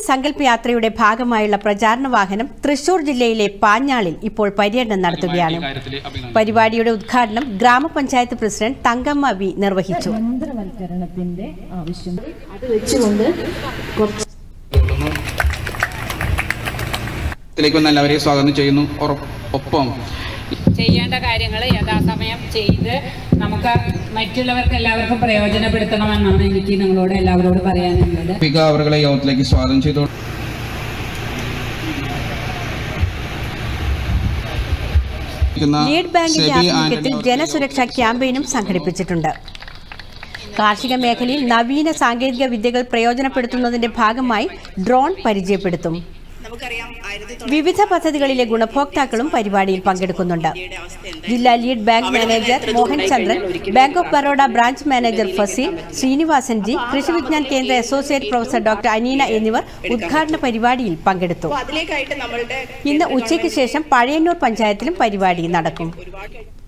അമൃത് സങ്കല്പ് യാത്രയുടെ ഭാഗമായുള്ള പ്രചാരണ വാഹനം തൃശൂർ ജില്ലയിലെ പാഞ്ഞാളിൽ ഇപ്പോൾ പര്യടനം നടത്തുകയാണ്. പരിപാടിയുടെ ഉദ്ഘാടനം ഗ്രാമപഞ്ചായത്ത് പ്രസിഡന്റ് തങ്കമ്മ വി നിർവഹിച്ചു. എല്ലാവരെയും സ്വാഗതം ചെയ്യുന്നു. ഒപ്പം ചെയ്യേണ്ട കാര്യങ്ങൾ യഥാസമയം ചെയ്ത് നമുക്ക് മറ്റുള്ളവർക്ക് എല്ലാവർക്കും പ്രയോജനപ്പെടുത്തണമെന്നാണ് എനിക്ക് നിങ്ങളോട് എല്ലാവരോടും പറയാനുള്ളത്. അവരുടെ യോഗത്തിലേക്ക് സ്വാഗതം ചെയ്തു. ലീഡ് ബാങ്കിന്റെ ആഭിമുഖ്യത്തിൽ ജനസുരക്ഷാ ക്യാമ്പയിനും സംഘടിപ്പിച്ചിട്ടുണ്ട്. കാർഷിക മേഖലയിൽ നവീന സാങ്കേതിക വിദ്യകൾ പ്രയോജനപ്പെടുത്തുന്നതിന്റെ ഭാഗമായി ഡ്രോൺ പരിചയപ്പെടുത്തും. വിവിധ പദ്ധതികളിലെ ഗുണഭോക്താക്കളും പരിപാടിയിൽ പങ്കെടുക്കുന്നുണ്ട്. ജില്ലാ lead bank manager Mohan Chandran, bank of Baroda branch manager Faseel, Srinivasan ji, Krishi Vigyan കേന്ദ്ര അസോസിയേറ്റ് പ്രൊഫസർ ഡോക്ടർ അനീന എന്നിവർ ഉദ്ഘാടന പരിപാടിയിൽ പങ്കെടുത്തു. ഇന്ന് ഉച്ചയ്ക്ക് ശേഷം പഴയന്നൂർ പഞ്ചായത്തിലും പരിപാടി നടക്കും.